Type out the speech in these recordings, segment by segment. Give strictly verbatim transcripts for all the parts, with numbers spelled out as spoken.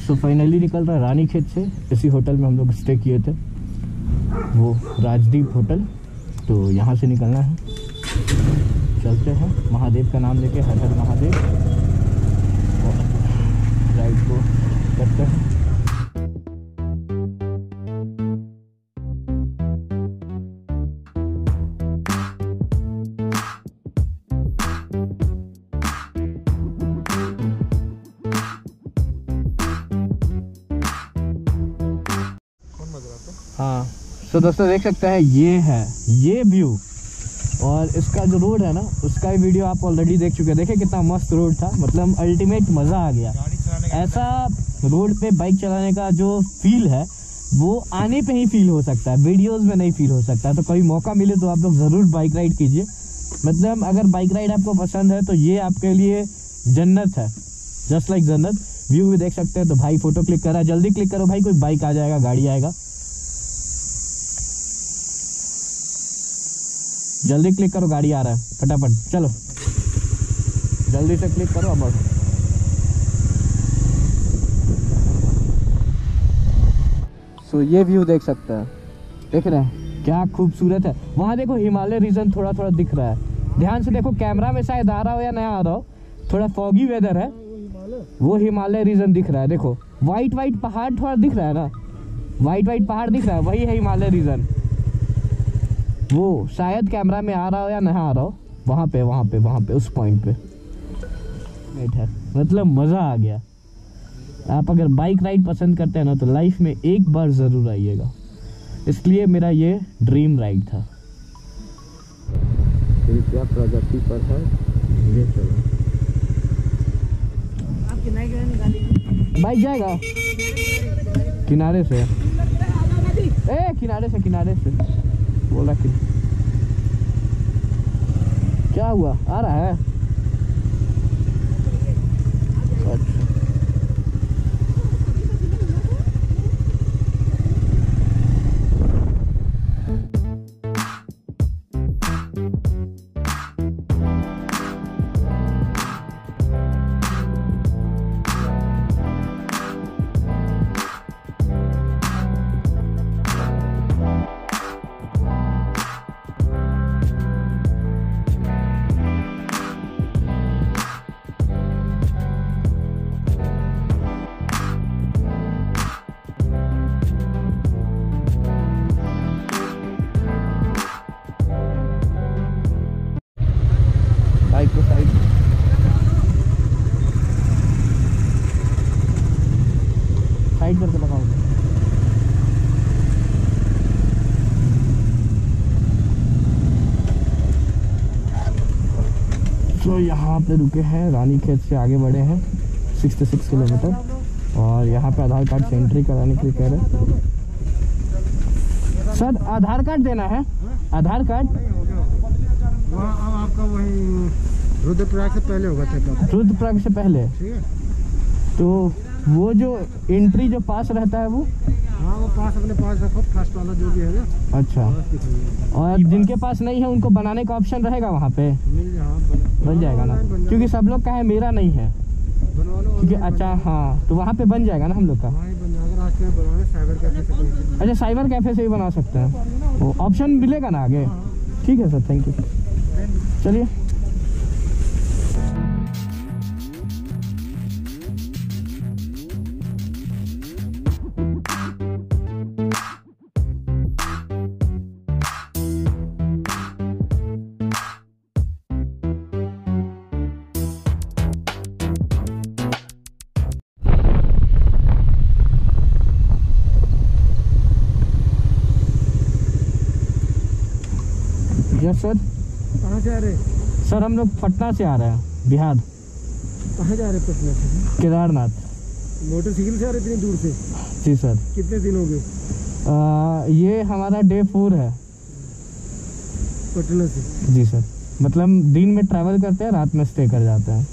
So finally निकल रहा है रानीखेत से। इसी होटल में हम लोग स्टे किए थे, वो राजदीप होटल। तो यहाँ से निकलना है, चलते हैं महादेव का नाम लेके, हर हर महादेव, और राइड को करते हैं। हाँ तो दोस्तों देख सकते हैं, ये है ये व्यू, और इसका जो रोड है ना, उसका भी वीडियो आप ऑलरेडी देख चुके हैं। देखिए कितना मस्त रोड था, मतलब अल्टीमेट मज़ा आ गया। ऐसा रोड पे बाइक चलाने का जो फील है वो आने पे ही फील हो सकता है, वीडियोस में नहीं फील हो सकता। तो कभी मौका मिले तो आप लोग ज़रूर बाइक राइड कीजिए। मतलब अगर बाइक राइड आपको पसंद है तो ये आपके लिए जन्नत है, जस्ट लाइक जन्नत। व्यू भी देख सकते हैं। तो भाई फोटो क्लिक करा, जल्दी क्लिक करो भाई, कोई बाइक आ जाएगा, गाड़ी आएगा। जल्दी क्लिक करो, गाड़ी आ रहा है, फटाफट चलो, जल्दी से क्लिक करो। अब सो so, ये व्यू देख सकते हैं, देख रहे हैं क्या खूबसूरत है। वहाँ देखो हिमालय रीजन थोड़ा थोड़ा दिख रहा है, ध्यान से देखो, कैमरा में शायद आ रहा हो या नहीं आ रहा हो, थोड़ा फॉगी वेदर है, वो हिमालय रीजन दिख रहा है। देखो वाइट वाइट पहाड़ थोड़ा दिख रहा है ना, वाइट वाइट पहाड़ दिख रहा है, वही है हिमालय रीजन। वो शायद कैमरा में आ रहा हो या नहीं आ रहा हो, वहाँ पे वहाँ पे वहाँ पे उस पॉइंट पे है। मतलब मज़ा आ गया। आप अगर बाइक राइड पसंद करते हैं ना तो लाइफ में एक बार ज़रूर आइएगा, इसलिए मेरा ये ड्रीम राइड था। क्या प्रगति पर है ये, चलो बाइक जाएगा किनारे से, ए किनारे से किनारे से बोला कि क्या हुआ, आ रहा है। अच्छा करके लगाओ। तो यहाँ पे रुके हैं, रानीखेत से आगे बढ़े हैं छियासठ किलोमीटर, और यहाँ पे आधार कार्ड से एंट्री कराने के लिए कह रहे हैं। सर आधार कार्ड देना है, आधार कार्ड वहाँ आपका वही रुद्रप्रयाग से पहले होगा चेकअप, रुद्रप्रयाग से पहले, ठीक है। तो वो जो एंट्री जो पास रहता है वो, हाँ वो पास अपने पास रखो, फर्स्ट वाला जो भी है। अच्छा, और जिनके पास नहीं है उनको बनाने का ऑप्शन रहेगा वहाँ पे, मिल हाँ, बन, बन जाएगा ना, क्योंकि सब लोग का है, मेरा नहीं है क्योंकि। अच्छा हाँ, तो वहाँ पे बन जाएगा ना हम लोग का। अच्छा साइबर कैफे से ही बना सकते हैं, वो ऑप्शन मिलेगा ना आगे। ठीक है सर, थैंक यू। चलिए यस सर। कहाँ से आ रहे? सर हम लोग पटना से आ रहे हैं, बिहार। कहाँ जा रहे पटना से? केदारनाथ। मोटरसाइकिल से आ रहे इतनी दूर से? जी सर। कितने दिन हो गए? ये हमारा डे फोर है पटना से। जी सर, मतलब दिन में ट्रैवल करते हैं, रात में स्टे कर जाते हैं।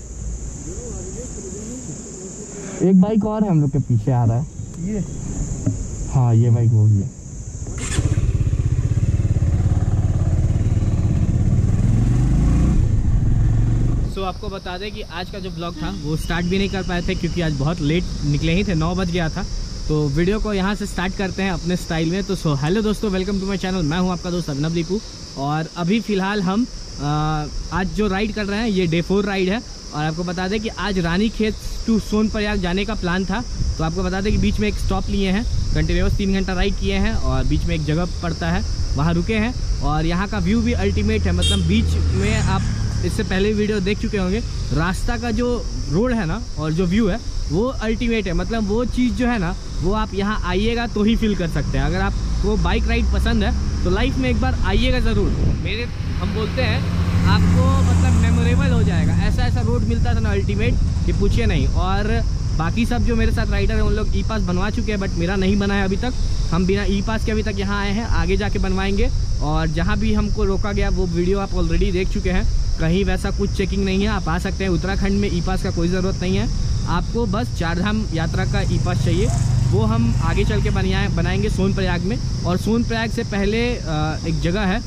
एक बाइक और है हम लोग के पीछे आ रहा है ये, हाँ ये बाइक वो भी है। सो आपको बता दें कि आज का जो ब्लॉग था वो स्टार्ट भी नहीं कर पाए थे क्योंकि आज बहुत लेट निकले ही थे, नौ बज गया था। तो वीडियो को यहाँ से स्टार्ट करते हैं अपने स्टाइल में। तो सो हेलो दोस्तों, वेलकम टू माय चैनल। मैं हूँ आपका दोस्त अभिनव दीपू और अभी फ़िलहाल हम आ, आज जो राइड कर रहे हैं ये डे फोर राइड है। और आपको बता दें कि आज रानीखेत टू सोनप्रयाग जाने का प्लान था। तो आपको बता दें कि बीच में एक स्टॉप लिए हैं, कंटिन्यूस तीन घंटा राइड किए हैं और बीच में एक जगह पड़ता है वहाँ रुके हैं। और यहाँ का व्यू भी अल्टीमेट है, मतलब बीच में आप इससे पहले वीडियो देख चुके होंगे, रास्ता का जो रोड है ना और जो व्यू है वो अल्टीमेट है। मतलब वो चीज़ जो है ना वो आप यहाँ आइएगा तो ही फील कर सकते हैं। अगर आपको बाइक राइड पसंद है तो लाइफ में एक बार आइएगा ज़रूर। मेरे हम बोलते हैं आपको मतलब मेमोरेबल हो जाएगा। ऐसा ऐसा रोड मिलता था ना अल्टीमेट कि पूछिए नहीं। और बाकी सब जो मेरे साथ राइडर हैं उन लोग ई पास बनवा चुके हैं, बट मेरा नहीं बना है अभी तक। हम बिना ई पास के अभी तक यहाँ आए हैं, आगे जाके बनवाएंगे। और जहाँ भी हमको रोका गया वो वीडियो आप ऑलरेडी देख चुके हैं। कहीं वैसा कुछ चेकिंग नहीं है, आप आ सकते हैं। उत्तराखंड में ई पास का कोई ज़रूरत नहीं है, आपको बस चार धाम यात्रा का ई पास चाहिए। वो हम आगे चल के बनाए बनाएंगे सोनप्रयाग में। और सोनप्रयाग से पहले एक जगह है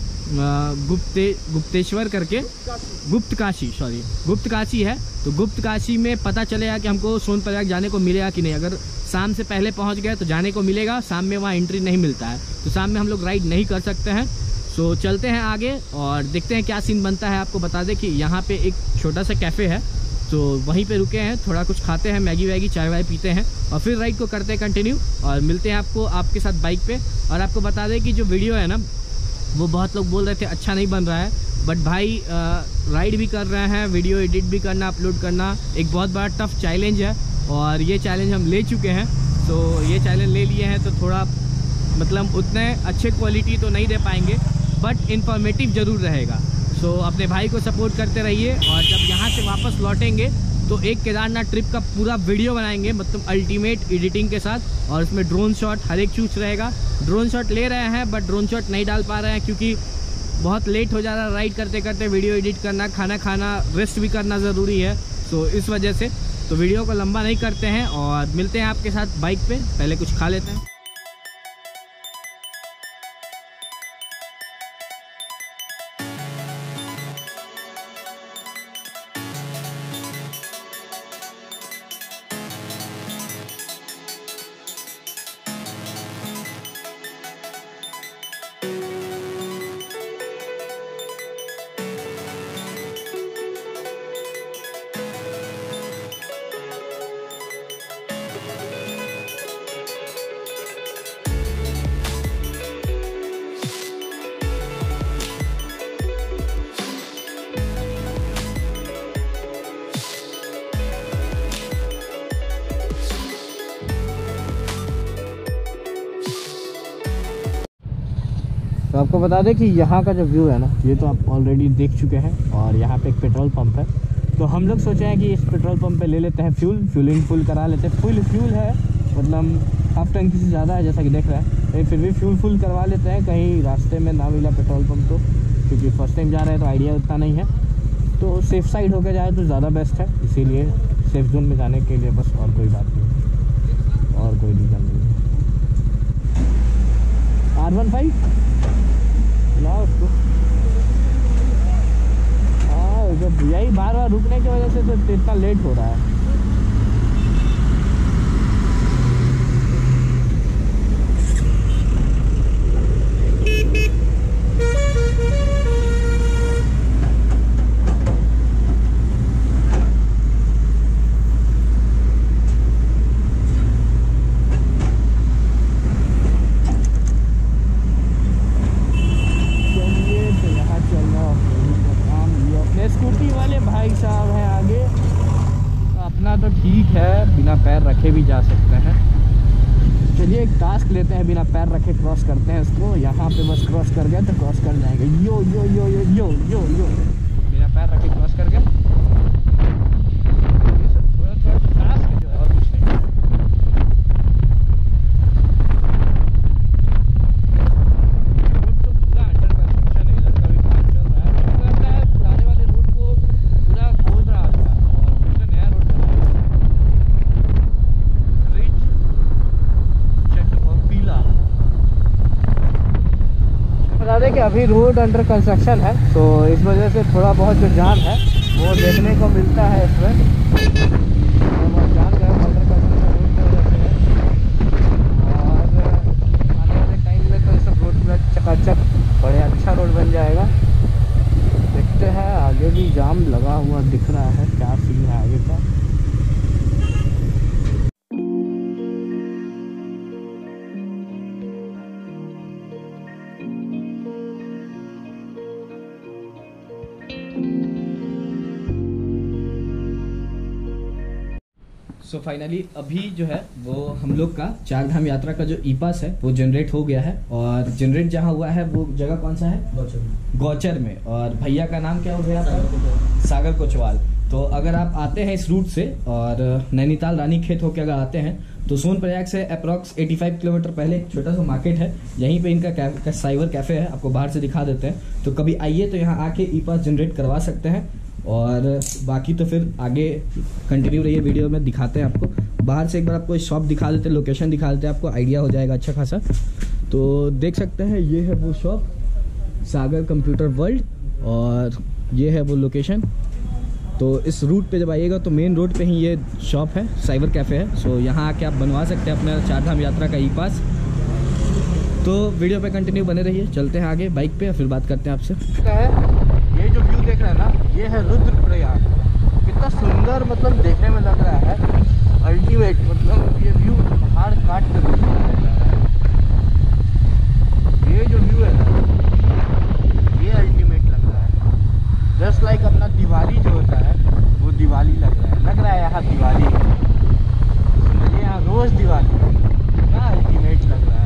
गुप्ते गुप्तेश्वर करके, गुप्त काशी सॉरी गुप्त काशी है। तो गुप्त काशी में पता चलेगा कि हमको सोनप्रयाग जाने को मिलेगा कि नहीं। अगर शाम से पहले पहुंच गए तो जाने को मिलेगा, शाम में वहाँ एंट्री नहीं मिलता है, तो शाम में हम लोग राइड नहीं कर सकते हैं। सो चलते हैं आगे और देखते हैं क्या सीन बनता है। आपको बता दें कि यहाँ पे एक छोटा सा कैफ़े है, तो वहीं पे रुके हैं, थोड़ा कुछ खाते हैं, मैगी वैगी चाय वाय पीते हैं और फिर राइड को करते हैं कंटिन्यू। और मिलते हैं आपको आपके साथ बाइक पे। और आपको बता दें कि जो वीडियो है ना वो बहुत लोग बोल रहे थे अच्छा नहीं बन रहा है, बट भाई आ, राइड भी कर रहे हैं, वीडियो एडिट भी करना, अपलोड करना एक बहुत बड़ा टफ चैलेंज है। और ये चैलेंज हम ले चुके हैं। तो ये चैलेंज ले लिए हैं तो थोड़ा मतलब उतने अच्छे क्वालिटी तो नहीं दे पाएंगे, बट इन्फॉर्मेटिव ज़रूर रहेगा। सो अपने भाई को सपोर्ट करते रहिए। और जब यहाँ से वापस लौटेंगे तो एक केदारनाथ ट्रिप का पूरा वीडियो बनाएंगे, मतलब अल्टीमेट एडिटिंग के साथ। और इसमें ड्रोन शॉट हर एक चीज़ रहेगा। ड्रोन शॉट ले रहे हैं बट ड्रोन शॉट नहीं डाल पा रहे हैं क्योंकि बहुत लेट हो जा रहा है राइड करते करते। वीडियो एडिट करना, खाना खाना, रेस्ट भी करना ज़रूरी है। सो इस वजह से तो वीडियो को लंबा नहीं करते हैं और मिलते हैं आपके साथ बाइक पे। पहले कुछ खा लेते हैं। तो आपको बता दें कि यहाँ का जो व्यू है ना ये तो आप ऑलरेडी देख चुके हैं। और यहाँ पे एक पेट्रोल पंप है, तो हम लोग सोचे हैं कि इस पेट्रोल पंप पे ले लेते हैं फ्यूल, फ्यूलिंग फुल करा लेते हैं। फुल फ्यूल है, मतलब हाफ टंकी से ज़्यादा है जैसा कि देख रहे हैं, लेकिन फिर भी फ्यूल फुल करवा लेते हैं। कहीं रास्ते में ना मिला पेट्रोल पंप तो, क्योंकि फर्स्ट टाइम जा रहे हैं तो आइडिया उतना नहीं है। तो सेफ़ साइड होकर जाए तो ज़्यादा बेस्ट है, इसीलिए सेफ जोन में जाने के लिए बस, और कोई बात नहीं, और कोई रीज़न नहीं। आर वन फाइव लाओ उसको। हाँ, जब यही बार बार रुकने की वजह से तो इतना लेट हो रहा है। तो ठीक है, बिना पैर रखे भी जा सकते हैं। चलिए एक टास्क लेते हैं, बिना पैर रखे क्रॉस करते हैं इसको। यहाँ पे बस क्रॉस कर गया तो क्रॉस कर जाएंगे। यो यो यो यो यो यो यो बिना पैर रखे क्रॉस कर गया। ये सब थोड़ा थोड़ा टास्क जो है, और कुछ नहीं। रोड तो पूरा अंडर कंस्ट्रक्शन है, इधर का भी काम चल रहा है। मुझे लगता है पुराने वाले रोड को पूरा खोद रहा था और फिर से नया रोड बना रहा है। बता दें कि अभी रोड अंडर कंस्ट्रक्शन है, तो इस वजह से थोड़ा बहुत जो जाम है वो देखने को मिलता है इसमें। तो जान गए मर्डर करने में रोड पे रहते हैं, और आने वाले टाइम में तो ये सब रोड पूरा चकाचक बड़े अच्छा रोड बन जाएगा। देखते हैं, आगे भी जाम लगा हुआ दिख रहा है, क्या सीन है आगे का। सो so फाइनली अभी जो है वो हम लोग का चार धाम यात्रा का जो ई पास है वो जनरेट हो गया है, और जनरेट जहाँ हुआ है वो जगह कौन सा है? गौचर गौचर में। और भैया का नाम क्या हो गया? सागर कोचवाल। तो अगर आप आते हैं इस रूट से और नैनीताल रानी खेत होकर अगर आते हैं तो सोनप्रयाग से अप्रॉक्स पचासी किलोमीटर पहले एक छोटा सा मार्केट है, यहीं पे इनका कै, साइबर कैफे है, आपको बाहर से दिखा देते हैं। तो कभी आइए तो यहाँ आके ई पास जनरेट करवा सकते हैं, और बाकी तो फिर आगे कंटिन्यू रहिए, वीडियो में दिखाते हैं आपको। बाहर से एक बार आपको शॉप दिखा देते हैं, लोकेशन दिखा देते हैं, आपको आइडिया हो जाएगा अच्छा खासा। तो देख सकते हैं ये है वो शॉप, सागर कंप्यूटर वर्ल्ड, और ये है वो लोकेशन। तो इस रूट पे जब आइएगा तो मेन रोड पे ही ये शॉप है, साइबर कैफ़े है। सो यहाँ आके आप बनवा सकते हैं अपना चार धाम यात्रा का ई पास। तो वीडियो पे कंटिन्यू बने रहिए, चलते हैं आगे बाइक पे, फिर बात करते हैं आपसे। ये जो व्यू देख रहे हैं ना, ये है रुद्रप्रयाग। कितना सुंदर मतलब देखने में लग रहा है, अल्टीमेट। मतलब ये व्यू पहाड़ काट कर लग रहा है। ये जो व्यू है ना, ये अल्टीमेट लग रहा है। जस्ट लाइक अपना दिवाली जो होता है वो दिवाली लग रहा है, लग रहा है यहाँ दिवाली समझिए, यहाँ रोज दिवाली है, क्या अल्टीमेट लग रहा है।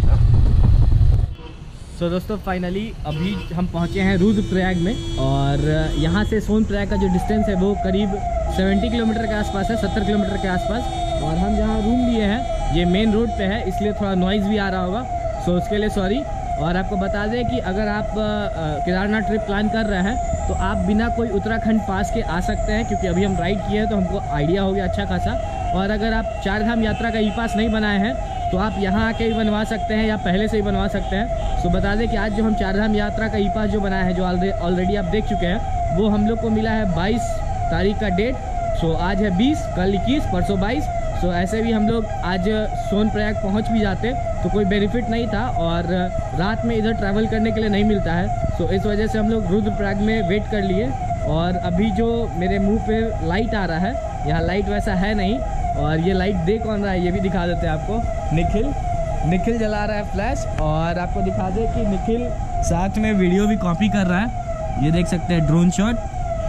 सो so, दोस्तों फाइनली अभी हम पहुंचे हैं रुद्रप्रयाग में, और यहाँ से सोनप्रयाग का जो डिस्टेंस है वो करीब सत्तर किलोमीटर के आसपास है, सत्तर किलोमीटर के आसपास। और हम जहाँ रूम लिए हैं ये मेन रोड पे है, इसलिए थोड़ा नॉइज़ भी आ रहा होगा, सो so, उसके लिए सॉरी। और आपको बता दें कि अगर आप केदारनाथ ट्रिप प्लान कर रहे हैं तो आप बिना कोई उत्तराखंड पास के आ सकते हैं, क्योंकि अभी हम राइड किए हैं तो हमको आइडिया हो गया अच्छा खासा। और अगर आप चार धाम यात्रा का ई पास नहीं बनाए हैं तो आप यहाँ आके भी बनवा सकते हैं, या पहले से ही बनवा सकते हैं। सो बता दें कि आज जो हम चार धाम यात्रा का ई पास जो बनाया है, जो ऑलरेडी आप देख चुके हैं, वो हम लोग को मिला है बाईस तारीख का डेट। सो आज है बीस, कल इक्कीस, परसों बाईस। सो ऐसे भी हम लोग आज सोनप्रयाग पहुँच भी जाते तो कोई बेनिफिट नहीं था, और रात में इधर ट्रैवल करने के लिए नहीं मिलता है। सो इस वजह से हम लोग रुद्रप्रयाग में वेट कर लिए। और अभी जो मेरे मुँह पर लाइट आ रहा है, यहाँ लाइट वैसा है नहीं, और ये लाइट दे कौन रहा है ये भी दिखा देते हैं आपको। निखिल निखिल जला रहा है फ्लैश, और आपको दिखा दे कि निखिल साथ में वीडियो भी कॉपी कर रहा है, ये देख सकते हैं ड्रोन शॉट।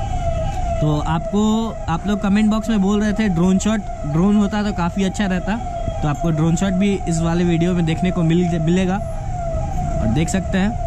तो आपको आप लोग कमेंट बॉक्स में बोल रहे थे ड्रोन शॉट, ड्रोन होता तो काफ़ी अच्छा रहता, तो आपको ड्रोन शॉट भी इस वाले वीडियो में देखने को मिल मिलेगा, और देख सकते हैं।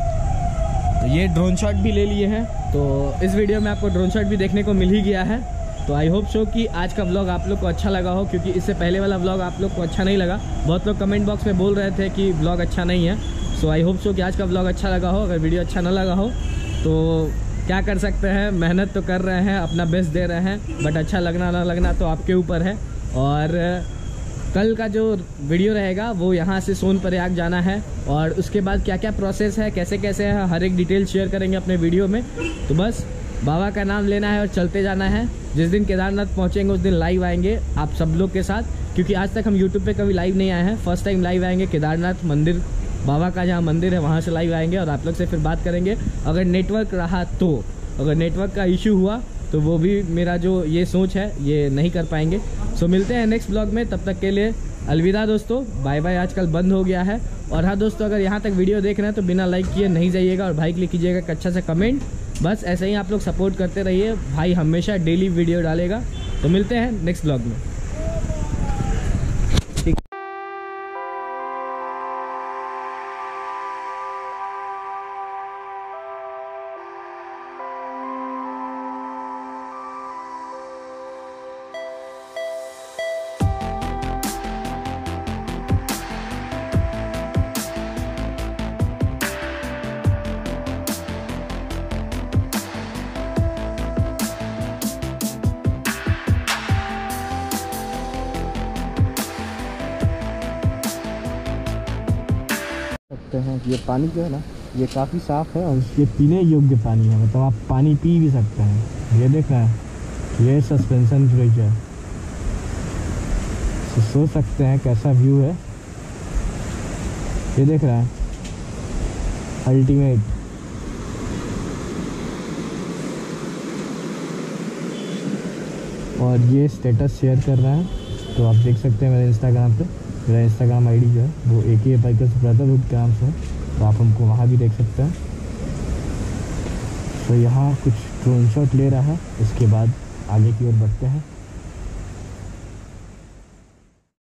तो ये ड्रोन शॉट भी ले लिए हैं, तो इस वीडियो में आपको ड्रोन शॉट भी देखने को मिल ही गया है। तो आई होप सो कि आज का व्लॉग आप लोग को अच्छा लगा हो, क्योंकि इससे पहले वाला व्लॉग आप लोग को अच्छा नहीं लगा। बहुत लोग कमेंट बॉक्स में बोल रहे थे कि व्लॉग अच्छा नहीं है। सो आई होप सो कि आज का व्लॉग अच्छा लगा हो। अगर वीडियो अच्छा ना लगा हो तो क्या कर सकते हैं, मेहनत तो कर रहे हैं, अपना बेस्ट दे रहे हैं, बट अच्छा लगना ना लगना तो आपके ऊपर है। और कल का जो वीडियो रहेगा वो यहाँ से सोनप्रयाग जाना है, और उसके बाद क्या क्या प्रोसेस है, कैसे कैसे है, हर एक डिटेल शेयर करेंगे अपने वीडियो में। तो बस बाबा का नाम लेना है और चलते जाना है। जिस दिन केदारनाथ पहुँचेंगे उस दिन लाइव आएंगे आप सब लोग के साथ, क्योंकि आज तक हम यूट्यूब पे कभी लाइव नहीं आए हैं, फर्स्ट टाइम लाइव आएंगे। केदारनाथ मंदिर बाबा का जहाँ मंदिर है वहाँ से लाइव आएंगे, और आप लोग से फिर बात करेंगे। अगर नेटवर्क रहा तो, अगर नेटवर्क का इशू हुआ तो वो भी मेरा जो ये सोच है ये नहीं कर पाएंगे। सो मिलते हैं नेक्स्ट ब्लॉग में, तब तक के लिए अलविदा दोस्तों, बाय बाय। आजकल बंद हो गया है। और हाँ दोस्तों, अगर यहाँ तक वीडियो देख रहे हैं तो बिना लाइक किए नहीं जाइएगा, और भाई के लिए कीजिएगा एक अच्छा सा कमेंट। बस ऐसे ही आप लोग सपोर्ट करते रहिए, भाई हमेशा डेली वीडियो डालेगा। तो मिलते हैं नेक्स्ट ब्लॉग में। सकते हैं ये पानी जो है ना ये काफ़ी साफ़ है और ये पीने योग्य पानी है, मतलब आप पानी पी भी सकते हैं। ये देख रहे हैं, ये सस्पेंशन ब्रिज है। तो सोच सकते हैं कैसा व्यू है। ये देख रहे हैं, अल्टीमेट। और ये स्टेटस शेयर कर रहा है, तो आप देख सकते हैं मेरे इंस्टाग्राम पे। मेरा इंस्टाग्राम आईडी जो है वो ए के बाइकर्स ब्रदरहुड के नाम से है, तो आप हमको वहाँ भी देख सकते हैं। तो यहाँ कुछ ड्रोन शॉट ले रहा है, इसके बाद आगे की ओर बढ़ते हैं।